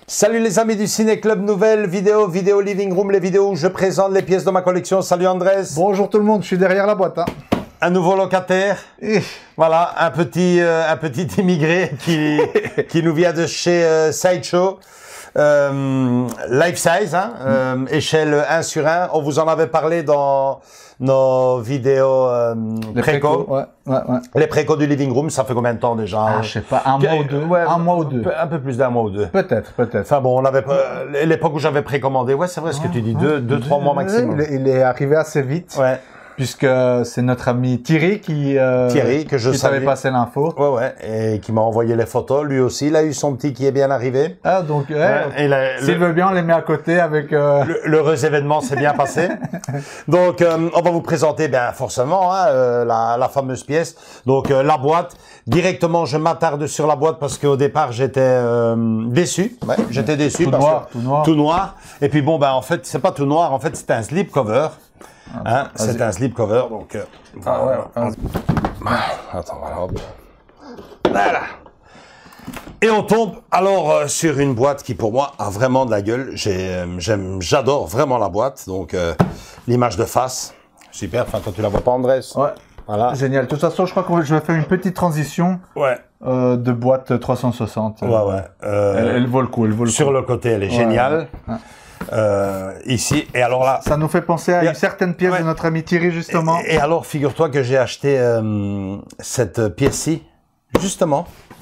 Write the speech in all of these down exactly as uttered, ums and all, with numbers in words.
Salut les amis du Ciné Club, nouvelle vidéo, vidéo Living Room, les vidéos où je présente les pièces de ma collection. Salut Andrés. Bonjour tout le monde, je suis derrière la boîte. Hein. Un nouveau locataire. Et... Voilà, un petit, euh, un petit immigré qui, qui nous vient de chez euh, Sideshow. Euh, life size, hein, euh, mm. échelle un sur un. On vous en avait parlé dans nos vidéos euh, préco. Ouais, ouais, ouais. Les préco du Living Room, ça fait combien de temps déjà? Ah, je sais pas, un mois ou deux. Ouais, un mois ou deux. Un peu plus d'un mois ou deux. Peut-être, peut-être. Enfin bon, on avait euh, l'époque où j'avais précommandé. Ouais, c'est vrai ce que tu dis, ah, deux, deux, trois mois maximum. Il, il est arrivé assez vite. Ouais. Puisque c'est notre ami Thierry qui, euh, Thierry, que je qui t'avait passé l'info. Ouais, ouais, et qui m'a envoyé les photos. Lui aussi, il a eu son petit qui est bien arrivé. Ah, donc, ouais, ouais, s'il veut bien, on les met à côté avec... Euh... L'heureux événement s'est bien passé. Donc, euh, on va vous présenter, bien forcément, hein, euh, la, la fameuse pièce. Donc, euh, la boîte. Directement, je m'attarde sur la boîte parce qu'au départ, j'étais euh, déçu. Ouais, j'étais déçu. Tout parce noir, que, tout noir. Tout noir. Et puis, bon, ben, en fait, c'est pas tout noir. En fait, c'est un slip cover. Hein, c'est un slip cover, donc... Euh, ah ouais, voilà. Attends, voilà, hop. Voilà. Et on tombe alors euh, sur une boîte qui, pour moi, a vraiment de la gueule. J'aime, j'adore vraiment la boîte. Donc, euh, l'image de face, super. Enfin, toi, tu la vois pas, Andrés? Ouais. Voilà. Génial. De toute façon, je crois que je vais faire une petite transition. Ouais. Euh, de boîte trois cent soixante. Ouais, ouais. Euh, elle, elle vaut le coup, elle vaut le sur coup. le côté, elle est géniale. Ouais, ouais. Euh, ici, et alors là... Ça nous fait penser à a, une certaine pièce ouais. de notre ami Thierry, justement. Et, et alors, figure-toi que j'ai acheté euh, cette pièce-ci, justement,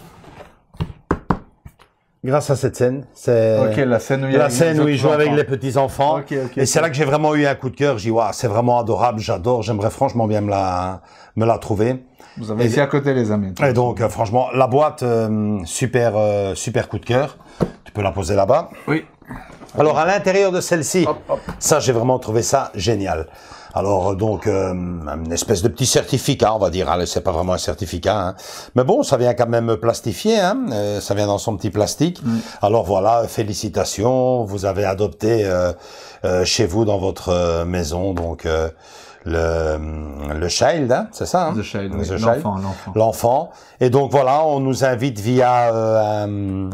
grâce à cette scène. C'est ok, la scène où il, y a la scène où il joue avec les petits-enfants. Okay, okay, et c'est okay. là que j'ai vraiment eu un coup de cœur. J'ai dit, wow, c'est vraiment adorable, j'adore, j'aimerais franchement bien me la, me la trouver. Vous avez ici à côté, les amis. Et donc, euh, franchement, la boîte, euh, super, euh, super coup de cœur. Tu peux la poser là-bas. Oui. Alors, à l'intérieur de celle-ci, ça, j'ai vraiment trouvé ça génial. Alors, donc, euh, une espèce de petit certificat, on va dire. Hein, c'est pas vraiment un certificat. Hein. Mais bon, ça vient quand même plastifié. Hein, euh, ça vient dans son petit plastique. Mm. Alors, voilà, félicitations. Vous avez adopté euh, euh, chez vous, dans votre euh, maison, donc... Euh, Le, le child, hein, c'est ça, hein? The child, oui. l'enfant, l'enfant. L'enfant. Et donc voilà, on nous invite via euh, un,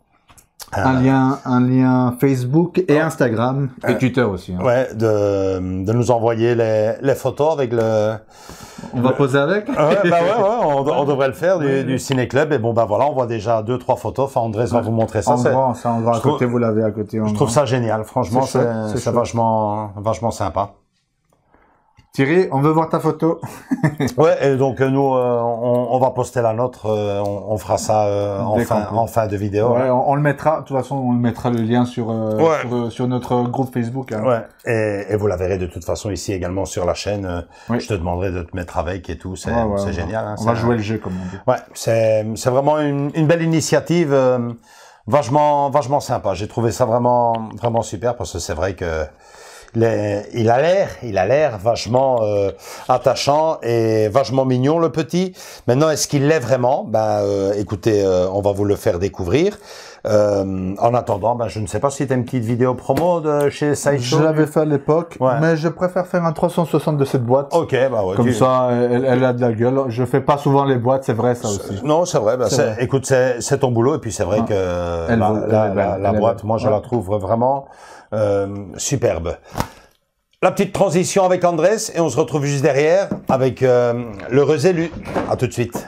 un, un lien, un lien Facebook et oh, Instagram et euh, Twitter aussi. Hein. Ouais, de, de nous envoyer les, les photos avec le. On va le, poser avec. Ouais, bah ouais, ouais, on, on devrait le faire du, oui. du Ciné Club. Et bon, bah voilà, on voit déjà deux, trois photos. Enfin, Andrés va ouais. vous montrer ça. En grand, ça, on va à côté, trouve, vous l'avez à côté. Je trouve ça génial. Franchement, c'est vachement, vachement sympa. Thierry, on veut voir ta photo. Ouais, et donc nous, euh, on, on va poster la nôtre, euh, on, on fera ça euh, en, fin, en fin de vidéo. Ouais, hein. on, on le mettra, de toute façon, on le mettra le lien sur, euh, ouais. sur, sur notre groupe Facebook. Hein. Ouais, et, et vous la verrez de toute façon ici également sur la chaîne. Euh, oui. Je te demanderai de te mettre avec et tout, c'est ouais, ouais, génial. Hein, on va jouer un... le jeu, comme on dit. Ouais, c'est vraiment une, une belle initiative, euh, vachement, vachement sympa. J'ai trouvé ça vraiment, vraiment super parce que c'est vrai que Les, il a l'air, il a l'air vachement euh, attachant et vachement mignon le petit. Maintenant, est-ce qu'il l'est vraiment? Ben, euh, écoutez, euh, on va vous le faire découvrir. Euh, en attendant, ben, je ne sais pas si tu as une petite vidéo promo de chez Sideshow. Je l'avais fait à l'époque, ouais. mais je préfère faire un trois cent soixante de cette boîte. Ok, bah ouais. Comme tu... ça, elle, elle a de la gueule. Je fais pas souvent les boîtes, c'est vrai ça aussi. Non, c'est vrai. Ben, vrai. Écoute, c'est ton boulot et puis c'est vrai ah. que elle la, vaut, la, la, la, la boîte, moi, je ouais. la trouve vraiment euh, superbe. La petite transition avec Andrés et on se retrouve juste derrière avec euh, l'heureux élu. À tout de suite.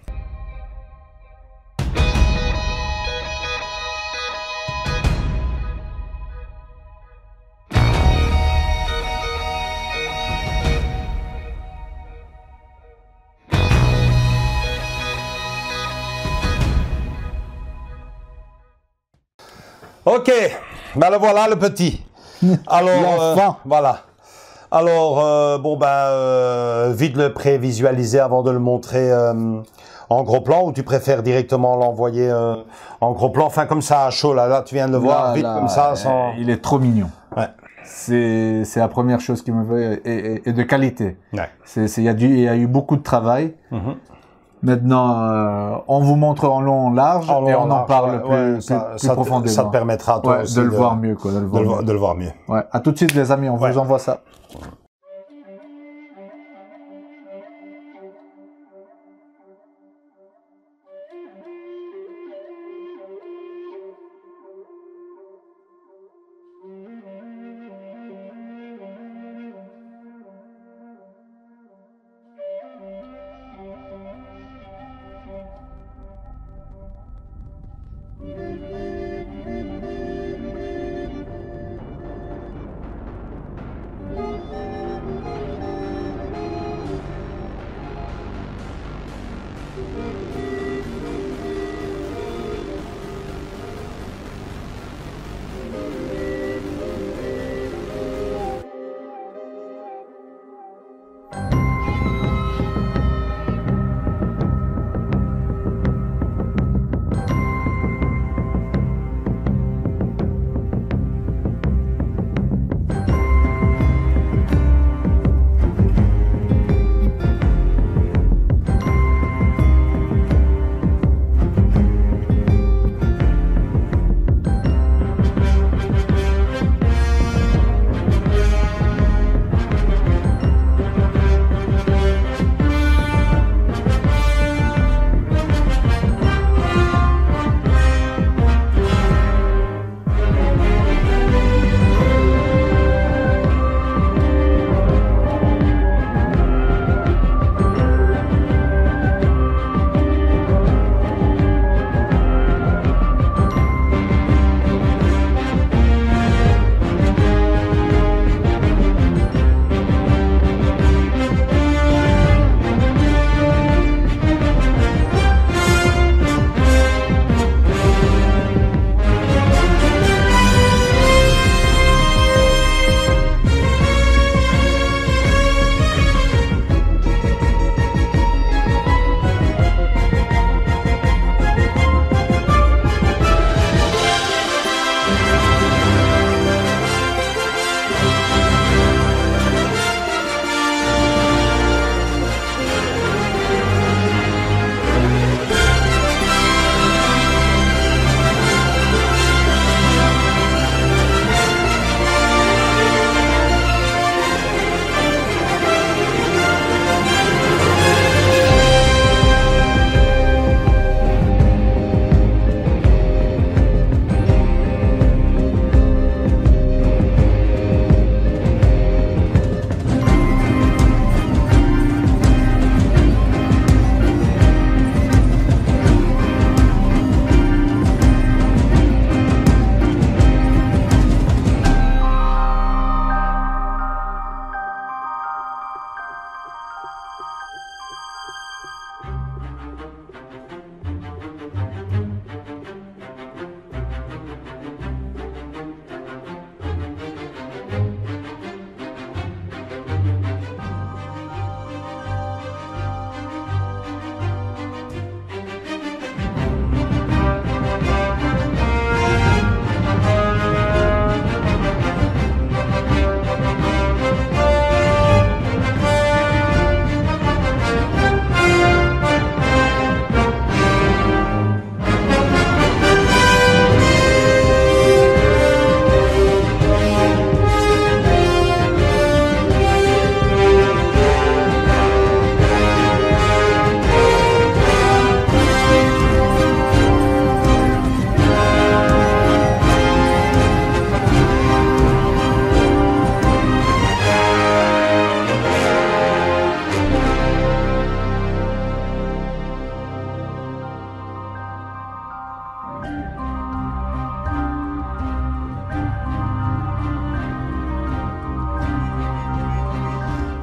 Ok, ben le voilà le petit. Alors, euh, voilà. Alors, euh, bon, ben, euh, vite le prévisualiser avant de le montrer euh, en gros plan, ou tu préfères directement l'envoyer euh, en gros plan, enfin comme ça à chaud, là, là tu viens de le voir, là, vite là, comme ça. Sans... Il est trop mignon. Ouais. C'est la première chose qui me veut, et, et, et de qualité. Ouais. Il y, y a eu beaucoup de travail. Mm-hmm. Maintenant, euh, on vous montre en long, en large, en long, et on en, large, parle ouais, plus, ouais, plus, ça, plus ça profondément. Te, ça te permettra toi ouais, aussi de le de, voir mieux, quoi, de le voir, de mieux. Le, de le voir mieux. Ouais. À tout de suite, les amis, on ouais. vous envoie ça.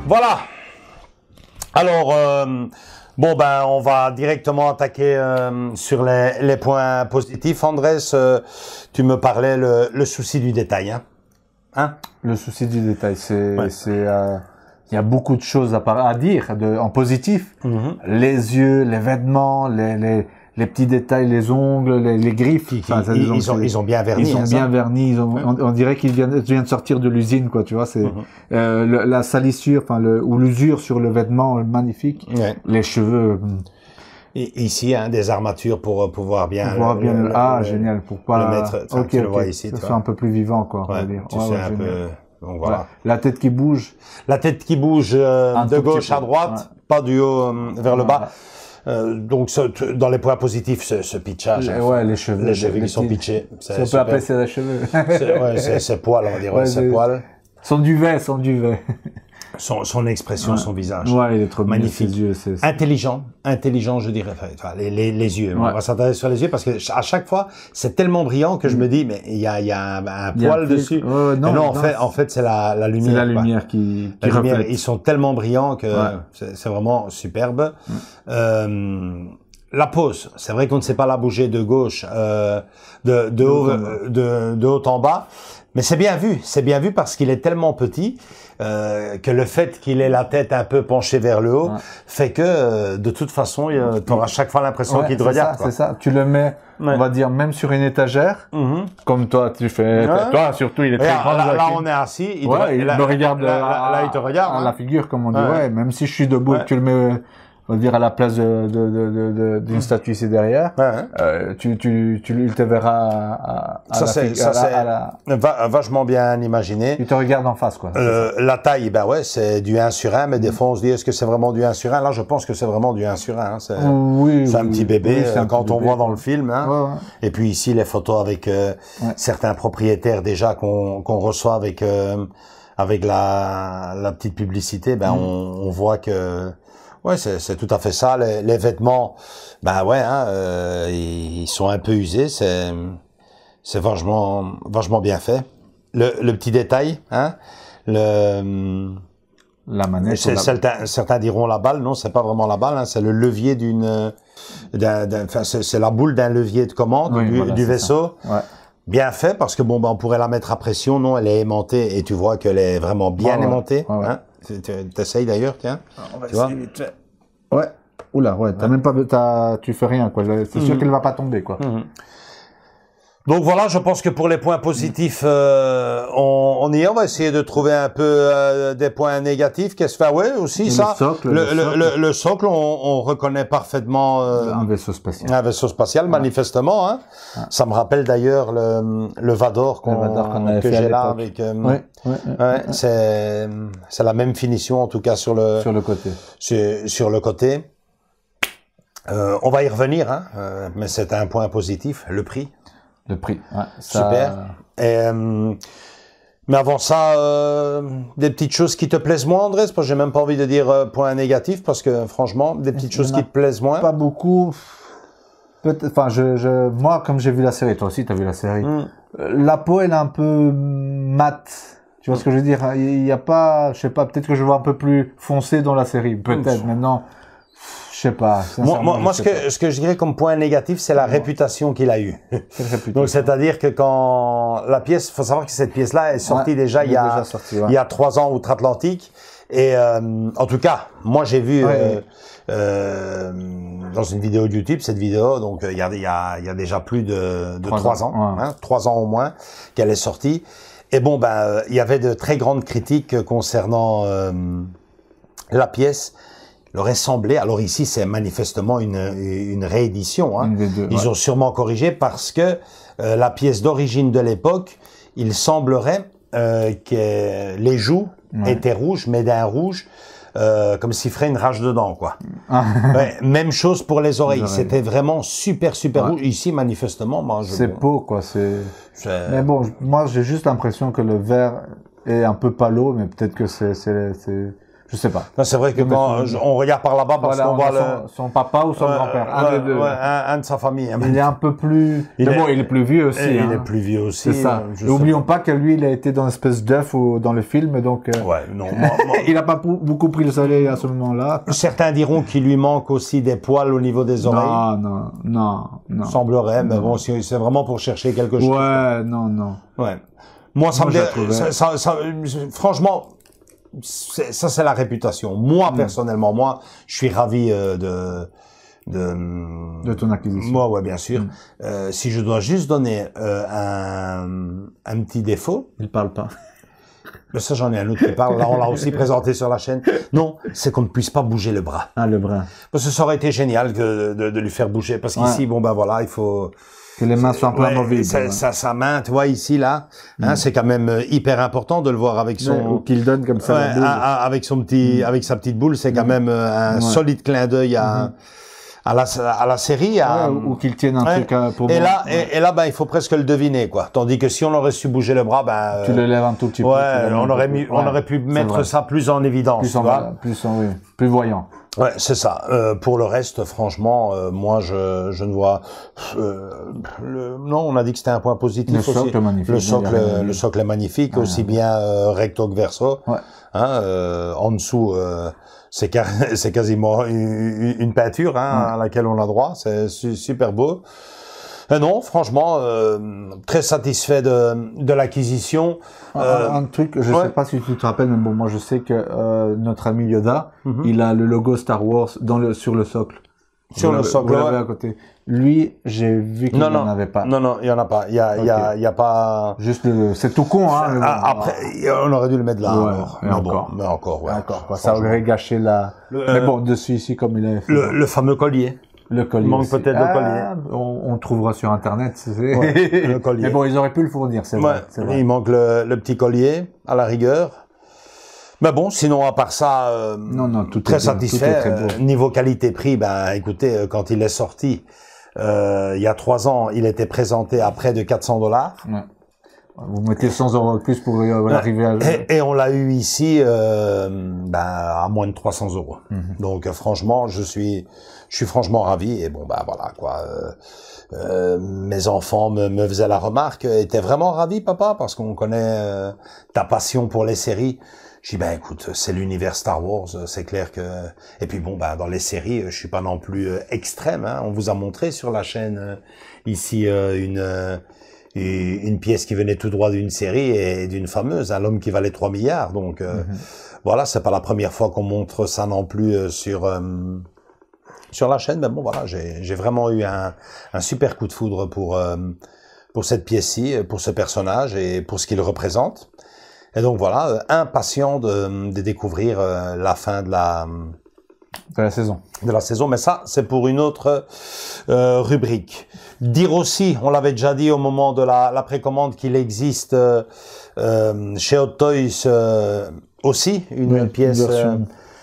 Voilà. Alors, euh, bon, ben, on va directement attaquer euh, sur les, les points positifs. Andrés, euh, tu me parlais le, le souci du détail, hein, hein Le souci du détail, c'est, ouais. c'est, euh, il y a beaucoup de choses à, à dire de, en positif. Mm-hmm. Les yeux, les vêtements, les, les, les petits détails, les ongles, les, les griffes. Enfin, ils, ils, ils, ont, ils ont bien verni. Ils ont hein, bien ça. verni. Ils ont, ouais. on, on dirait qu'ils viennent, viennent de sortir de l'usine, quoi. Tu vois, c'est mm-hmm. euh, le, la salissure, enfin, le, ou l'usure sur le vêtement, magnifique. Ouais. Les cheveux. Et ici, hein, des armatures pour pouvoir bien. Pour pouvoir bien. Le, ah, le, génial, pour pas. Le mettre. Ok, tu okay. le vois ici. Ça soit un peu plus vivant, quoi. Ouais, on va dire. Tu ouais, sais ouais, un génial. peu. Donc voilà. Ouais. La tête qui bouge. La tête qui bouge euh, de gauche à droite, ouais. pas du haut euh, vers le bas. Ouais. Euh, donc, ce, dans les points positifs, ce, ce pitchage. Les, ouais, les cheveux. Les cheveux les qui sont pitchés. Si on peut appeler ça les cheveux. c'est, ouais, c'est, c'est poil, on va dire. Ouais, c'est poil. Son duvet, son duvet. Son, son expression, ouais. son visage. Ouais, il est trop magnifique. Ses yeux, c'est, c'est... Intelligent, intelligent, je dirais. Enfin, les, les, les yeux. Ouais. On va s'intéresser sur les yeux parce que à chaque fois, c'est tellement brillant que je me dis, mais il y a, il y a un, un poil un dessus. Euh, non, non, non, en fait, en fait, c'est la, la lumière. C'est la lumière quoi. qui, qui la lumière, reflète. Ils sont tellement brillants que ouais. c'est, c'est vraiment superbe. Mm. Euh, La pose, c'est vrai qu'on ne sait pas la bouger de gauche, euh, de, de, de, haut, de, de haut en bas, mais c'est bien vu, c'est bien vu parce qu'il est tellement petit euh, que le fait qu'il ait la tête un peu penchée vers le haut ouais. fait que euh, de toute façon, tu auras chaque fois l'impression ouais, qu'il te regarde. C'est ça, tu le mets, ouais. on va dire même sur une étagère, mm-hmm. comme toi tu fais, ouais. toi surtout il est très grand. Là, là on est assis, il, ouais, te, il là, me regarde, là, là, là il te regarde, à hein. la figure comme on dit, ouais, ouais même si je suis debout, ouais. tu le mets. On va dire à la place de, de, de, de, d'une statue ici derrière, ouais, hein. euh, tu, tu, tu, il te verra à, à, ça la, c'est, à ça la, c'est à la... Va, vachement bien imaginé. Il te regarde en face, quoi. Euh, la taille, ben ouais, c'est du un sur un, mais des fois on se dit, est-ce que c'est vraiment du un sur un? Là, je pense que c'est vraiment du un sur un. Hein. C'est, oui, c'est un oui, petit bébé, oui, un quand petit on bébé, voit dans le film. Hein. Ouais, ouais. Et puis ici, les photos avec euh, ouais. certains propriétaires déjà qu'on, qu'on reçoit avec euh, avec la, la petite publicité, ben mm. on, on voit que... Ouais, c'est, c'est tout à fait ça. Les, les vêtements, ben ouais, hein, euh, ils sont un peu usés. C'est, c'est vachement, vachement bien fait. Le, le petit détail, hein, le, la manette. C'est, la... certains, certains diront la balle. Non, c'est pas vraiment la balle. Hein, c'est le levier d'une, d'un, d'un, enfin, c'est, c'est la boule d'un levier de commande oui, du, voilà, du vaisseau. Ouais. Bien fait parce que bon, ben on pourrait la mettre à pression. Non, elle est aimantée et tu vois qu'elle est vraiment bien ouais, aimantée. Ouais, ouais. Hein. T'essayes d'ailleurs, tiens. On va tu essayer vite fait. Ouais. Oula, ouais. T'as ouais. même pas, t'as, tu fais rien, quoi. C'est sûr mmh. qu'elle va pas tomber, quoi. Mmh. Donc voilà, je pense que pour les points positifs, euh, on, on y est. On va essayer de trouver un peu euh, des points négatifs. Qu'est-ce que fait? Ouais, aussi le ça. Socle, le, le, le, socle. Le, le socle, on, on reconnaît parfaitement euh, un vaisseau spatial. Un vaisseau spatial, ouais. manifestement. Hein. Ouais. Ça me rappelle d'ailleurs le, le Vador qu'on, le Vador qu'on avait que fait j'ai là avec. Euh, ouais, ouais, ouais, ouais, ouais. C'est, c'est la même finition en tout cas sur le sur le côté. Sur, sur le côté. Euh, on va y revenir, hein, euh, mais c'est un point positif, le prix. Le prix, ouais. Ça... Super. Et, euh, mais avant ça, euh, des petites choses qui te plaisent moins, Andrés, parce que j'ai même pas envie de dire euh, point négatif, parce que franchement, des petites choses qui te plaisent moins. Pas beaucoup. Peut-être, enfin, je, je, moi, comme j'ai vu la série, toi aussi, t'as vu la série. Mm. La peau, elle est un peu mate. Tu vois mm. ce que je veux dire? Il y a pas, je sais pas, peut-être que je vois un peu plus foncé dans la série. Peut-être. Mm. Maintenant. Je sais pas. Moi, moi, moi ce que pas. ce que je dirais comme point négatif, c'est la ouais. réputation qu'il a eue. Donc, c'est-à-dire que quand la pièce, faut savoir que cette pièce-là est sortie ouais, déjà il y a déjà sorti, ouais. il y a trois ans outre-Atlantique. Et euh, en tout cas, moi j'ai vu ouais, euh, ouais. Euh, dans une vidéo de YouTube cette vidéo. Donc il y a il y a il y a déjà plus de de trois ans, ans ouais. hein, trois ans au moins qu'elle est sortie. Et bon ben il y avait de très grandes critiques concernant euh, la pièce. Il aurait semblé, alors ici c'est manifestement une, une réédition, hein. Une deux, ils ouais. ont sûrement corrigé parce que euh, la pièce d'origine de l'époque, il semblerait euh, que les joues ouais. étaient rouges, mais d'un rouge euh, comme s'il ferait une rage dedans, quoi. Ouais, même chose pour les oreilles, les oreilles. C'était vraiment super super ouais. rouge. Ici manifestement, moi, je... c'est beau, quoi. C'est. c'est... Mais bon, moi j'ai juste l'impression que le vert est un peu pâle, mais peut-être que c'est c'est c'est Je sais pas. C'est vrai que quand je, on regarde par là-bas, parce voilà, qu'on on voit son, le... son papa ou son ouais, grand-père, un ouais, des deux. Ouais, un, un de sa famille. Hein. Il est un peu plus... Il Mais est... bon, il est plus vieux aussi. Et hein. Il est plus vieux aussi. C'est ça. Et oublions pas que lui, il a été dans une espèce d'œuf dans le film, donc... Euh... Ouais, non. Moi, moi... il n'a pas beaucoup pris le soleil à ce moment-là. Certains diront qu'il lui manque aussi des poils au niveau des oreilles. Non, non, non, non. Semblerait, mais non. bon, c'est vraiment pour chercher quelque chose. Ouais, non, non. Ouais. Moi, ça Moi, me... Ça, ça, ça, franchement... Ça, c'est la réputation. Moi, mmh. personnellement, moi, je suis ravi euh, de, de... De ton acquisition. Moi, ouais, bien sûr. Mmh. Euh, si je dois juste donner euh, un, un petit défaut... Il parle pas. Mais ça, j'en ai un autre qui parle. Là, on l'a aussi présenté sur la chaîne. Non, c'est qu'on ne puisse pas bouger le bras. Ah, le bras. Parce que ça aurait été génial de, de, de lui faire bouger. Parce qu'ici, ouais. bon, ben voilà, il faut... Que les mains soient un peu amovibles. Sa, sa, sa main, tu vois, ici, là, hein, mm. c'est quand même hyper important de le voir avec son... Ouais, ou qu'il donne comme ça. Ouais, à, à, avec son petit, mm. avec sa petite boule, c'est quand mm. même un ouais. solide clin d'œil à, mm. à la, à la série. À, ouais, ou qu'il tienne un ouais. truc pour et moi. là, ouais. et, et là, ben, il faut presque le deviner, quoi. Tandis que si on aurait su bouger le bras, ben... Tu le lèves un tout petit peu. Ouais, on aurait mis, on aurait pu mettre ça plus en évidence, plus tu en, vois. Plus en, oui, plus voyant. Ouais, c'est ça. Euh, pour le reste, franchement, euh, moi, je, je ne vois. Euh, le, non, on a dit que c'était un point positif le aussi. Socle est magnifique, le socle, le socle est magnifique, ah, aussi ouais. bien euh, recto que verso. Ouais. Hein, euh, en dessous, euh, c'est car, c'est quasiment une, une peinture hein, ouais. à laquelle on a droit. C'est su, super beau. Et non, franchement, euh, très satisfait de, de l'acquisition. Euh, un, un truc, je ouais. sais pas si tu te rappelles, mais bon, moi je sais que euh, notre ami Yoda, mm-hmm. il a le logo Star Wars dans le sur le socle. Sur vous le socle, vous l'avez à côté. Lui, j'ai vu qu'il n'en avait pas. Non, non, il y en a pas. Il y a, il okay. y a, il y a pas. Juste le, c'est tout con, hein. Mais bon, après, on aurait dû le mettre là. Ouais, alors. Mais, mais encore. Bon, mais encore, ouais. Encore, quoi. Ça aurait gâché la. Le, mais bon, dessus ici, comme il avait fait. Le, le fameux collier. Le collier. Il manque peut-être ah, de collier. On, on trouvera sur Internet. Ouais, le collier. Mais bon, ils auraient pu le fournir, c'est vrai, ouais, vrai. Il manque le, le petit collier, à la rigueur. Mais bon, sinon, à part ça, euh, non, non, tout très est satisfait. Tout est très beau. Euh, niveau qualité-prix, ben, écoutez, quand il est sorti, euh, il y a trois ans, il était présenté à près de quatre cents dollars. Ouais. Vous mettez cent euros de plus pour euh, arriver à... Et, et on l'a eu ici, euh, ben, à moins de trois cents euros. Mm-hmm. Donc, euh, franchement, je suis, je suis franchement ravi. Et bon, ben, voilà, quoi. Euh, euh, mes enfants me, me faisaient la remarque, étaient vraiment ravis, papa, parce qu'on connaît euh, ta passion pour les séries. Je dis, ben, écoute, c'est l'univers Star Wars, c'est clair que... Et puis bon, ben, dans les séries, je suis pas non plus euh, extrême, hein. On vous a montré sur la chaîne, euh, ici, euh, une... Euh, une pièce qui venait tout droit d'une série et d'une fameuse, un homme qui valait trois milliards. Donc euh, mm-hmm. voilà, c'est pas la première fois qu'on montre ça non plus euh, sur euh, sur la chaîne. Mais bon, voilà, j'ai j'ai vraiment eu un un super coup de foudre pour euh, pour cette pièce-ci, pour ce personnage et pour ce qu'il représente. Et donc voilà, euh, impatient de de découvrir euh, la fin de la de la saison. De la saison, mais ça, c'est pour une autre euh, rubrique. Dire aussi, on l'avait déjà dit au moment de la, la précommande, qu'il existe euh, euh, chez Hot Toys euh, aussi une oui, pièce euh,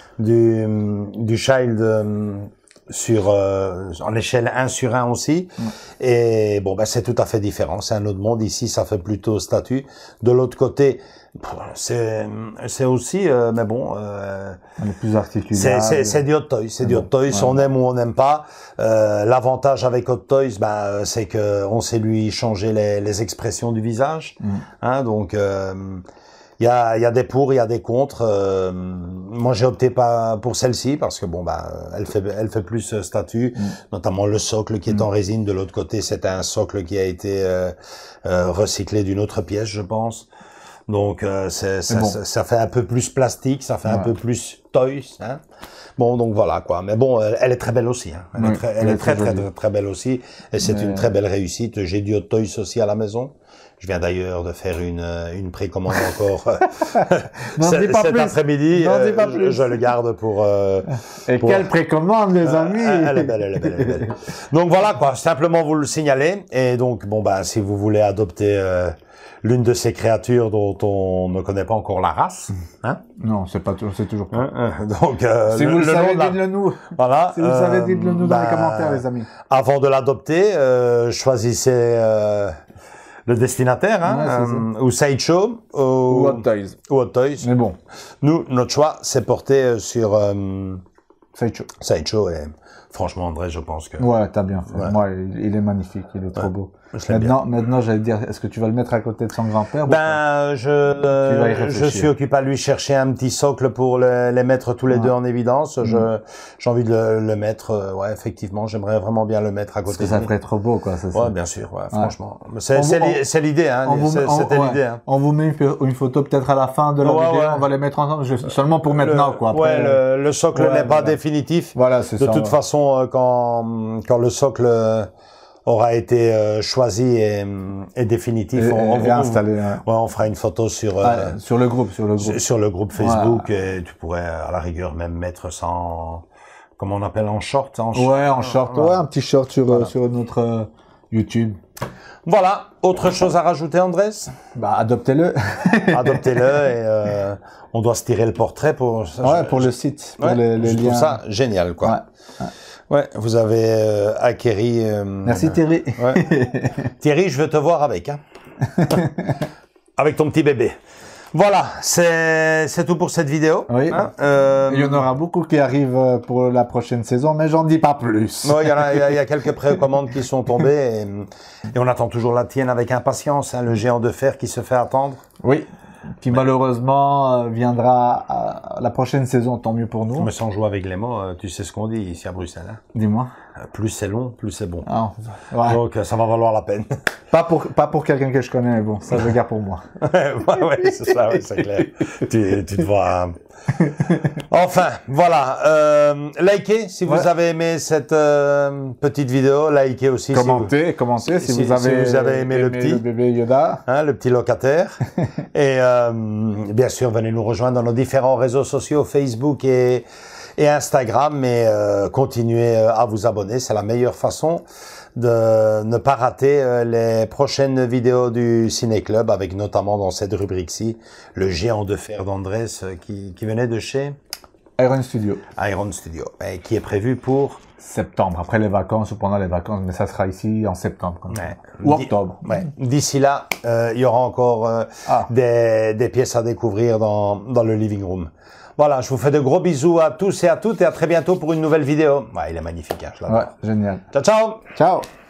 du, du Child euh, sur euh, en échelle un sur un aussi. Oui. Et bon, ben c'est tout à fait différent. C'est un autre monde. Ici, ça fait plutôt statue. De l'autre côté, c'est c'est aussi euh, mais bon euh, on est plus articulé. C'est c'est c'est du Hot Toys, c'est du Hot Toys, ouais. On aime ou on n'aime pas. Euh, l'avantage avec Hot Toys, ben c'est que on sait lui changer les les expressions du visage, mm. hein, donc euh, il y a il y a des pour, il y a des contre. Euh, moi j'ai opté pas pour celle-ci parce que bon ben elle fait elle fait plus statue, mm. notamment le socle qui est mm. en résine. De l'autre côté, c'est un socle qui a été euh, euh, recyclé d'une autre pièce, je pense. Donc euh, c'est, ça, bon. ça, ça fait un peu plus plastique, ça fait ouais. un peu plus toys, hein. Bon, donc voilà quoi. Mais bon, elle, elle est très belle aussi, hein. Elle, oui, est, très, elle, elle est très très, très très belle aussi, et c'est Mais... une très belle réussite. J'ai du Hot Toys aussi à la maison. Je viens d'ailleurs de faire une une précommande encore cet après-midi. Euh, je, je le garde pour. Euh, et pour... quelle précommande, les amis! Euh, elle est belle, elle est belle, elle est belle. Donc voilà quoi. Simplement vous le signaler. Et donc bon bah si vous voulez adopter. Euh, l'une de ces créatures dont on ne connaît pas encore la race, hein? Non, c'est pas, c'est toujours pas. Hein, hein, donc, euh, si le, vous le, le savez, la... dites-le nous. Voilà. Si vous le euh, savez, dites-le nous bah, dans les commentaires, les amis. Avant de l'adopter, euh, choisissez euh, le destinataire, hein, Ouais, euh, ou Sideshow, ou, Ou Hot Toys. ou Hot Toys. Mais bon, Nous, notre choix s'est porté euh, sur euh, Sideshow. Sideshow et franchement, André, je pense que... Ouais, t'as bien fait. Ouais. Moi, il, il est magnifique, il est trop Ouais. beau. Je l'aime Maintenant, maintenant, j'allais te dire, est-ce que tu vas le mettre à côté de son grand-père ou pas? Ben, je, Tu vas y euh, je réfléchir. suis occupé à lui chercher un petit socle pour le- les mettre tous les Ouais. deux en évidence. Mm. Je, j'ai envie de le, le mettre, euh, ouais, effectivement, j'aimerais vraiment bien le mettre à Parce côté que de ça lui. ferait trop beau, quoi. C'est Ouais, ça. bien sûr, ouais, Ouais. franchement. C'est, On c'est, vous- l'i- on- c'est l'idée, hein. On vous, C'est- on- C'était ouais. l'idée, hein. On vous met une, pho- une photo peut-être à la fin de la Ouais, vidéo, ouais. on va les mettre ensemble, je- seulement pour maintenant, Le- quoi. Après, ouais, le, le socle ouais, n'est pas voilà. définitif. Voilà, c'est De ça. toute ouais. façon, euh, quand, quand le socle euh, aura été euh, choisi et, et définitif, Et, on, et- et on- installé, ouais. ouais, on fera une photo sur, euh, Ouais, sur le groupe, sur le groupe. sur sur le groupe Facebook et tu pourrais à la rigueur même mettre ça en, comment on appelle, en short, en sh- Ouais, en short, Voilà. ouais, un petit short sur, Voilà. euh, sur notre euh, YouTube. Voilà. Autre chose à rajouter, Andrés? Bah, adoptez-le. Adoptez-le et euh, on doit se tirer le portrait pour ça. Ouais, je- pour je- le site, pour ouais, les, les je liens. trouve ça génial, quoi. Ouais. Ouais, vous avez euh, acquéri. euh, Merci Thierry. Ouais. Thierry, je veux te voir avec, hein. Avec ton petit bébé. Voilà, c'est c'est tout pour cette vidéo. Oui. Hein. Euh, Il y en aura beaucoup qui arrivent euh, pour la prochaine saison, mais j'en dis pas plus. ouais, il y, en a- il y a- il y a quelques précommandes qui sont tombées et, et on attend toujours la tienne avec impatience, hein, le géant de fer qui se fait attendre. Oui. Qui malheureusement euh, viendra à la prochaine saison, tant mieux pour nous. Mais sans jouer avec les mots, euh, tu sais ce qu'on dit ici à Bruxelles. Hein. Dis-moi. Euh, Plus c'est long, plus c'est bon. Ah, ouais. Donc euh, ça va valoir la peine. Pas pour, pas pour quelqu'un que je connais, mais bon, ça je le garde pour moi. ouais, ouais, c'est ça, ouais, c'est clair. tu, tu te vois. hein. Enfin, voilà. Euh, likez si vous Ouais. avez aimé cette euh, petite vidéo. Likez aussi Commentez, commentez si, si- vous avez, si vous avez aimé le petit. bébé Yoda. si vous, hein, le petit locataire. Et euh, bien sûr, venez nous rejoindre dans nos différents réseaux sociaux, Facebook et, et Instagram. Mais euh, continuez euh, à vous abonner. C'est la meilleure façon de ne pas rater euh, les prochaines vidéos du Ciné Club, avec notamment dans cette rubrique-ci, le géant de fer d'Andrés euh, qui, qui venait de chez Iron Studio. Iron Studio, et qui est prévu pour... Septembre, après les vacances ou pendant les vacances, mais ça sera ici en septembre. Comme ça. Ouais. Ou Di- octobre. Ouais. D'ici là, euh, il y aura encore euh, Ah. des, des pièces à découvrir dans, dans le living room. Voilà, je vous fais de gros bisous à tous et à toutes et à très bientôt pour une nouvelle vidéo. Ouais, il est magnifique, hein, je l'adore. Ouais, génial. Ciao, ciao! Ciao!